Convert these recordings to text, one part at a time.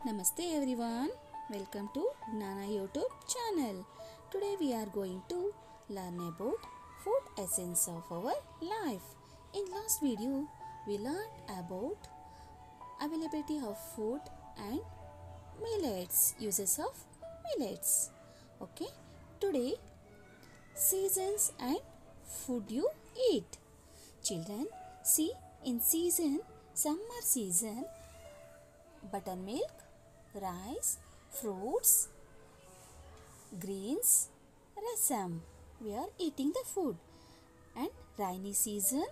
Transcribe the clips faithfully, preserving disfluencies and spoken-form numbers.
Namaste everyone, welcome to Gnana YouTube channel. Today we are going to learn about food essence of our life. In last video we learned about availability of food and millets, uses of millets. Okay, today seasons and food you eat. Children, see, in season, summer season, buttermilk, rice, fruits, greens, rasam. We are eating the food. And rainy season,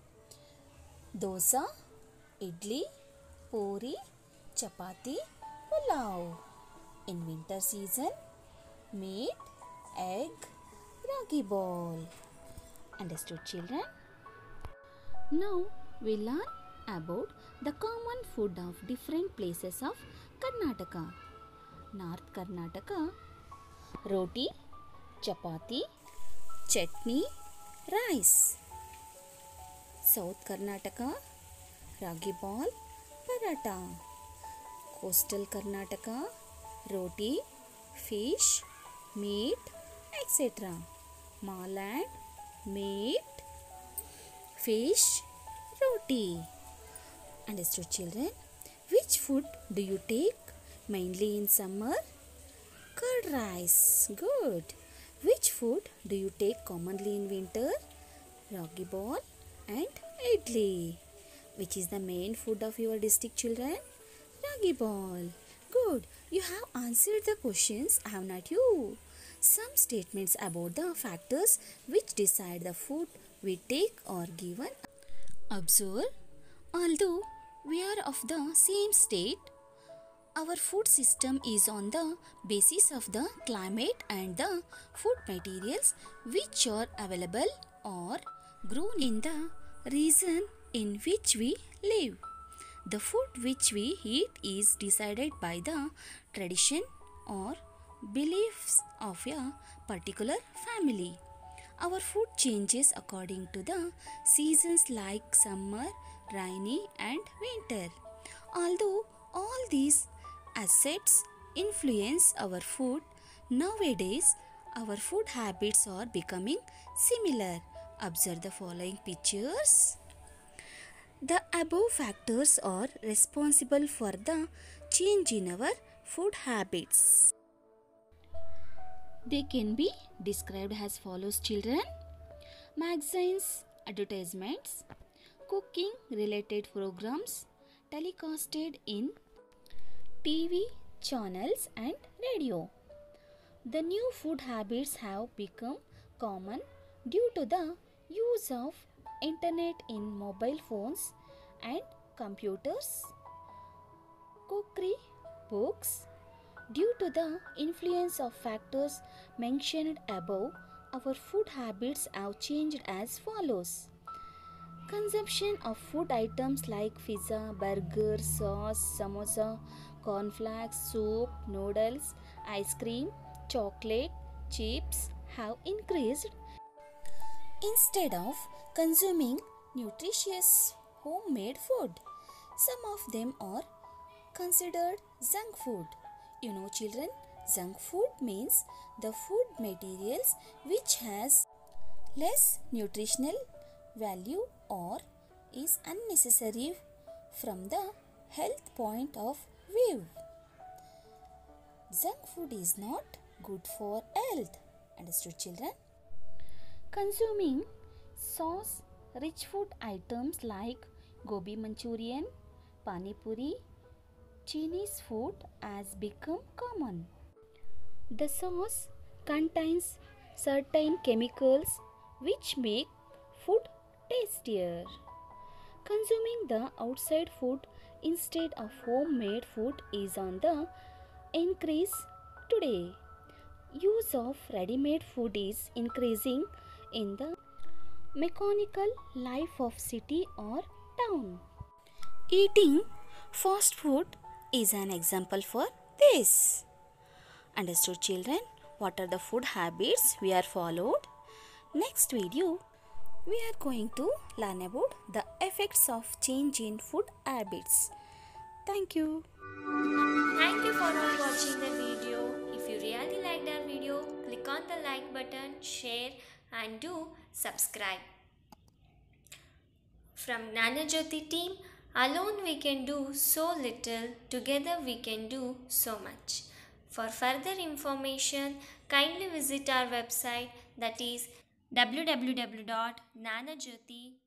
dosa, idli, puri, chapati, pulao. In winter season, meat, egg, ragi ball. Understood, children? Now we learn about the common food of different places of Karnataka. North Karnataka, roti, chapati, chutney, rice. South Karnataka, ragi ball, paratha. Coastal Karnataka, roti, fish, meat, et cetera. Malland, meat, fish, roti. Understood, children? Which food do you take mainly in summer? Curd rice. Good. Which food do you take commonly in winter? Ragi ball and idli. Which is the main food of your district, children? Ragi ball. Good. You have answered the questions, have not you? Some statements about the factors which decide the food we take are given. Observe, although we are of the same state, our food system is on the basis of the climate and the food materials which are available or grown in the region in which we live. The food which we eat is decided by the tradition or beliefs of a particular family. Our food changes according to the seasons like summer, rainy and winter. Although all these assets influence our food, nowadays our food habits are becoming similar. Observe the following pictures. The above factors are responsible for the change in our food habits. They can be described as follows, children. Magazines, advertisements, cooking related programs telecasted in T V channels and radio. The new food habits have become common due to the use of internet in mobile phones and computers. Cookery books. Due to the influence of factors mentioned above, our food habits have changed as follows. Consumption of food items like pizza, burger, sauce, samosa, cornflakes, soup, noodles, ice cream, chocolate, chips have increased. Instead of consuming nutritious homemade food, some of them are considered junk food. You know, children, junk food means the food materials which has less nutritional value or is unnecessary from the health point of view. Junk food is not good for health. Understood, children? Consuming sauce-rich food items like gobi Manchurian, pani puri, Chinese food has become common. The sauce contains certain chemicals which make food tastier. Consuming the outside food instead of homemade food is on the increase today. Use of ready-made food is increasing in the mechanical life of city or town. Eating fast food is an example for this. Understood, children? What are the food habits we are followed? Next video, we are going to learn about the effects of change in food habits. Thank you. button, share and do subscribe. From Nanajyoti team, alone we can do so little, together we can do so much. For further information, kindly visit our website, that is w w w dot nanajyoti